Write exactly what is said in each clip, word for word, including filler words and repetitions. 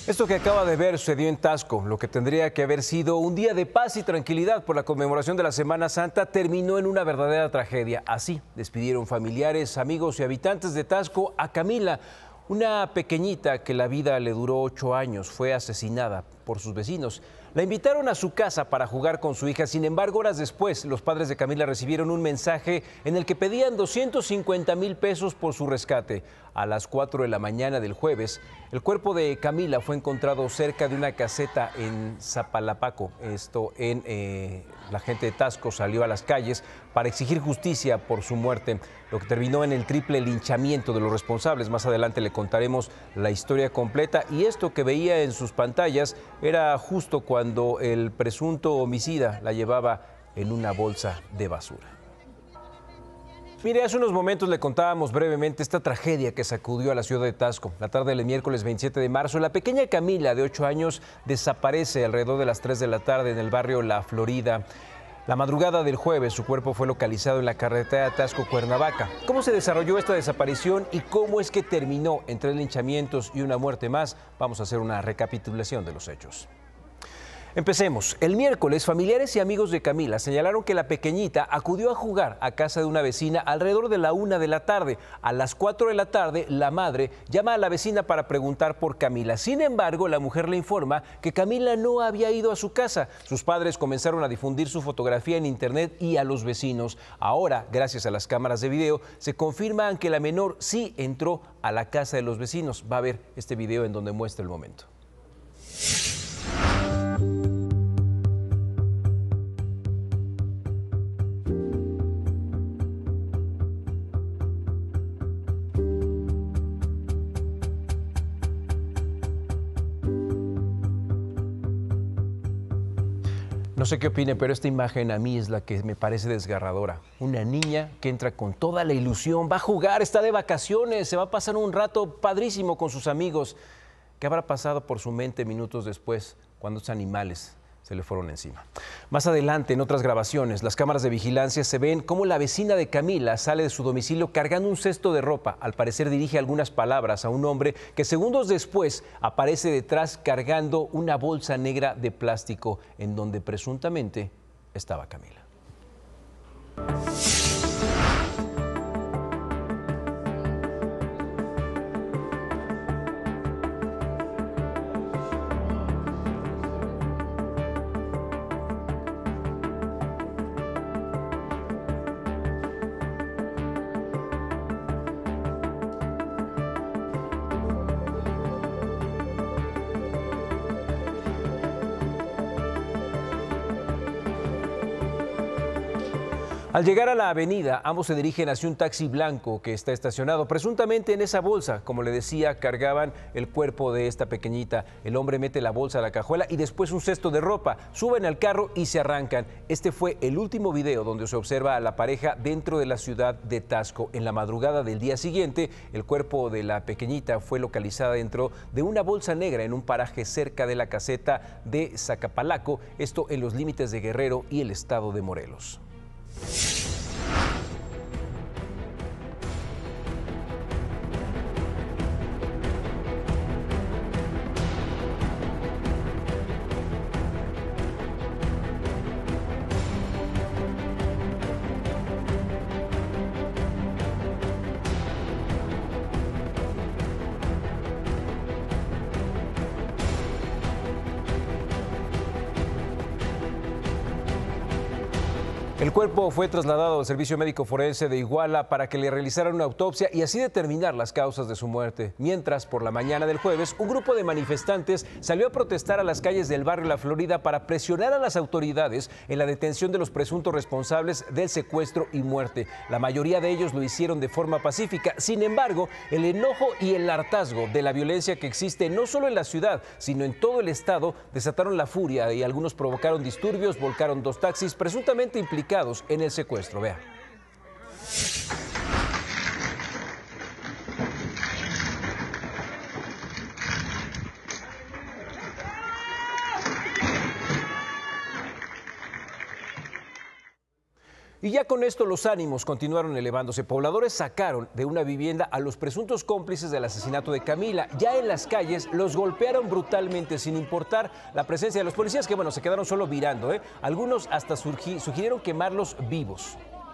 Esto que acaba de ver sucedió en Taxco, lo que tendría que haber sido un día de paz y tranquilidad por la conmemoración de la Semana Santa, terminó en una verdadera tragedia. Así despidieron familiares, amigos y habitantes de Taxco a Camila, una pequeñita que la vida le duró ocho años, fue asesinada por sus vecinos. La invitaron a su casa para jugar con su hija. Sin embargo, horas después, los padres de Camila recibieron un mensaje en el que pedían doscientos cincuenta mil pesos por su rescate. A las cuatro de la mañana del jueves, el cuerpo de Camila fue encontrado cerca de una caseta en Zapalapaco. Esto en eh, la gente de Taxco salió a las calles para exigir justicia por su muerte, lo que terminó en el triple linchamiento de los responsables. Más adelante le contaremos la historia completa, y esto que veía en sus pantallas era justo cuando el presunto homicida la llevaba en una bolsa de basura. Mire, hace unos momentos le contábamos brevemente esta tragedia que sacudió a la ciudad de Taxco. La tarde del miércoles veintisiete de marzo, la pequeña Camila, de ocho años, desaparece alrededor de las tres de la tarde en el barrio La Florida. La madrugada del jueves, su cuerpo fue localizado en la carretera Taxco-Cuernavaca. ¿Cómo se desarrolló esta desaparición y cómo es que terminó en tres linchamientos y una muerte más? Vamos a hacer una recapitulación de los hechos. Empecemos. El miércoles, familiares y amigos de Camila señalaron que la pequeñita acudió a jugar a casa de una vecina alrededor de la una de la tarde. A las cuatro de la tarde, la madre llama a la vecina para preguntar por Camila. Sin embargo, la mujer le informa que Camila no había ido a su casa. Sus padres comenzaron a difundir su fotografía en internet y a los vecinos. Ahora, gracias a las cámaras de video, se confirma que la menor sí entró a la casa de los vecinos. Va a ver este video en donde muestra el momento. No sé qué opine, pero esta imagen a mí es la que me parece desgarradora. Una niña que entra con toda la ilusión, va a jugar, está de vacaciones, se va a pasar un rato padrísimo con sus amigos. ¿Qué habrá pasado por su mente minutos después, cuando estos animales se le fueron encima? Más adelante, en otras grabaciones, las cámaras de vigilancia se ven cómo la vecina de Camila sale de su domicilio cargando un cesto de ropa. Al parecer dirige algunas palabras a un hombre que segundos después aparece detrás cargando una bolsa negra de plástico en donde presuntamente estaba Camila. Al llegar a la avenida, ambos se dirigen hacia un taxi blanco que está estacionado. Presuntamente en esa bolsa, como le decía, cargaban el cuerpo de esta pequeñita. El hombre mete la bolsa a la cajuela y después un cesto de ropa. Suben al carro y se arrancan. Este fue el último video donde se observa a la pareja dentro de la ciudad de Taxco. En la madrugada del día siguiente, el cuerpo de la pequeñita fue localizado dentro de una bolsa negra en un paraje cerca de la caseta de Zacapalaco, esto en los límites de Guerrero y el estado de Morelos. El cuerpo fue trasladado al Servicio Médico Forense de Iguala para que le realizaran una autopsia y así determinar las causas de su muerte. Mientras, por la mañana del jueves, un grupo de manifestantes salió a protestar a las calles del barrio La Florida para presionar a las autoridades en la detención de los presuntos responsables del secuestro y muerte. La mayoría de ellos lo hicieron de forma pacífica. Sin embargo, el enojo y el hartazgo de la violencia que existe no solo en la ciudad, sino en todo el estado, desataron la furia y algunos provocaron disturbios, volcaron dos taxis presuntamente implicados en el secuestro. Vea. Y ya con esto los ánimos continuaron elevándose. Pobladores sacaron de una vivienda a los presuntos cómplices del asesinato de Camila. Ya en las calles los golpearon brutalmente sin importar la presencia de los policías, que bueno, se quedaron solo mirando, ¿eh? Algunos hasta sugirieron quemarlos vivos.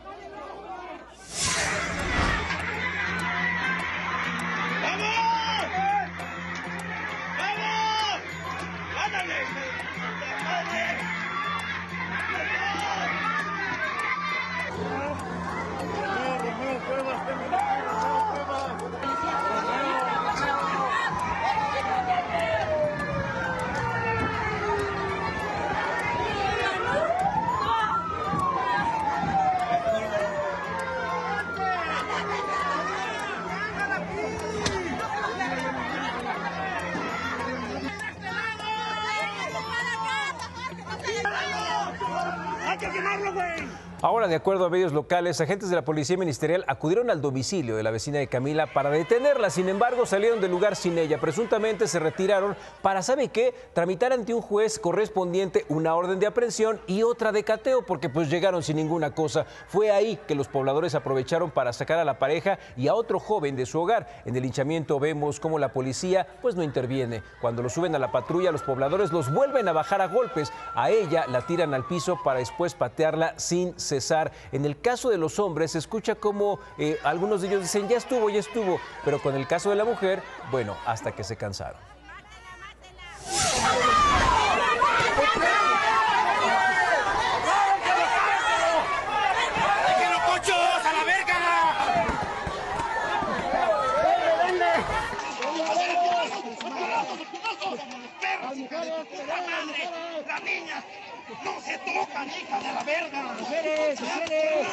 Ahora, de acuerdo a medios locales, agentes de la Policía Ministerial acudieron al domicilio de la vecina de Camila para detenerla. Sin embargo, salieron del lugar sin ella. Presuntamente se retiraron para, ¿sabe qué?, tramitar ante un juez correspondiente una orden de aprehensión y otra de cateo, porque pues llegaron sin ninguna cosa. Fue ahí que los pobladores aprovecharon para sacar a la pareja y a otro joven de su hogar. En el linchamiento vemos cómo la policía pues no interviene. Cuando lo suben a la patrulla, los pobladores los vuelven a bajar a golpes. A ella la tiran al piso para después patearla sin cesar. En el caso de los hombres se escucha como eh, algunos de ellos dicen ya estuvo, ya estuvo, pero con el caso de la mujer, bueno, hasta que se cansaron. ¡Las niñas no se tocan, hija de la verga! ¡Mujeres, mujeres!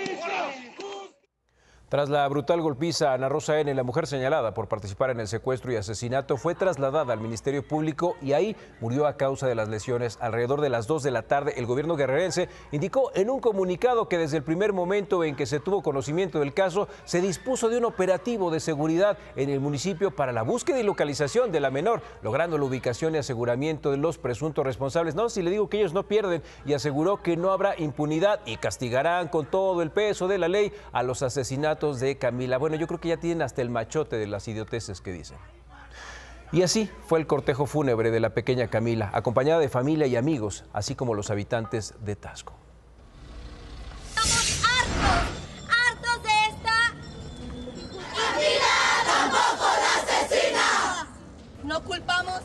Tras la brutal golpiza, Ana Rosa N., la mujer señalada por participar en el secuestro y asesinato, fue trasladada al Ministerio Público y ahí murió a causa de las lesiones. Alrededor de las dos de la tarde, el gobierno guerrerense indicó en un comunicado que desde el primer momento en que se tuvo conocimiento del caso, se dispuso de un operativo de seguridad en el municipio para la búsqueda y localización de la menor, logrando la ubicación y aseguramiento de los presuntos responsables. No, si le digo que ellos no pierden, y aseguró que no habrá impunidad y castigarán con todo el peso de la ley a los asesinatos de Camila. Bueno, yo creo que ya tienen hasta el machote de las idioteces que dicen. Y así fue el cortejo fúnebre de la pequeña Camila, acompañada de familia y amigos, así como los habitantes de Taxco. Estamos hartos, hartos de esta impunidad. ¡Tampoco la asesina! No culpamos.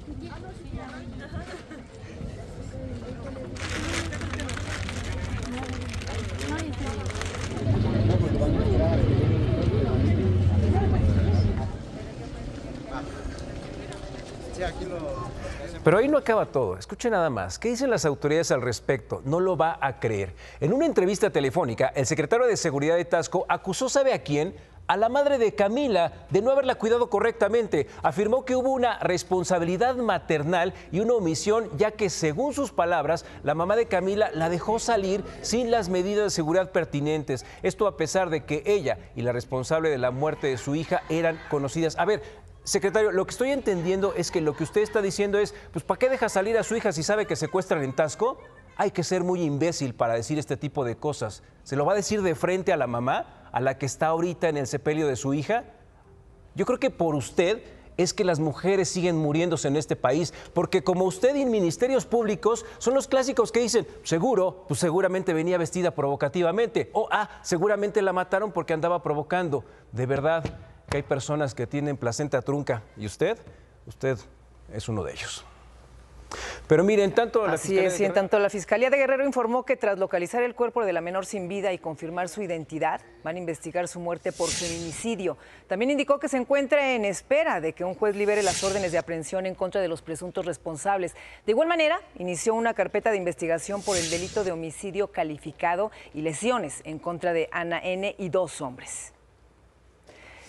Pero ahí no acaba todo. Escuche nada más. ¿Qué dicen las autoridades al respecto? No lo va a creer. En una entrevista telefónica, el secretario de Seguridad de Taxco acusó, ¿sabe a quién? A la madre de Camila de no haberla cuidado correctamente. Afirmó que hubo una responsabilidad maternal y una omisión, ya que, según sus palabras, la mamá de Camila la dejó salir sin las medidas de seguridad pertinentes. Esto a pesar de que ella y la responsable de la muerte de su hija eran conocidas. A ver, secretario, lo que estoy entendiendo es que lo que usted está diciendo es, pues, ¿para qué deja salir a su hija si sabe que secuestran en Taxco? Hay que ser muy imbécil para decir este tipo de cosas. ¿Se lo va a decir de frente a la mamá, a la que está ahorita en el sepelio de su hija? Yo creo que por usted es que las mujeres siguen muriéndose en este país, porque como usted y en ministerios públicos son los clásicos que dicen, seguro, pues seguramente venía vestida provocativamente, o ah, seguramente la mataron porque andaba provocando. De verdad que hay personas que tienen placenta trunca, y usted, usted es uno de ellos. Pero miren, tanto la Así es, y en tanto la Fiscalía de Guerrero informó que tras localizar el cuerpo de la menor sin vida y confirmar su identidad, van a investigar su muerte por feminicidio. También indicó que se encuentra en espera de que un juez libere las órdenes de aprehensión en contra de los presuntos responsables. De igual manera, inició una carpeta de investigación por el delito de homicidio calificado y lesiones en contra de Ana N. y dos hombres.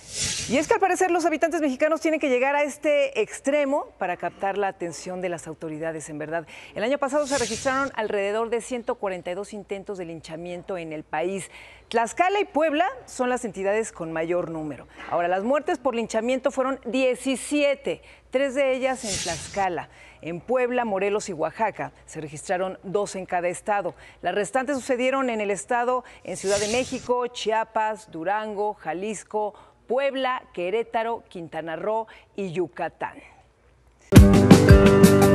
Y es que al parecer los habitantes mexicanos tienen que llegar a este extremo para captar la atención de las autoridades, en verdad. El año pasado se registraron alrededor de ciento cuarenta y dos intentos de linchamiento en el país. Tlaxcala y Puebla son las entidades con mayor número. Ahora, las muertes por linchamiento fueron diecisiete, tres de ellas en Tlaxcala. En Puebla, Morelos y Oaxaca se registraron dos en cada estado. Las restantes sucedieron en el estado, en Ciudad de México, Chiapas, Durango, Jalisco, Puebla, Querétaro, Quintana Roo y Yucatán.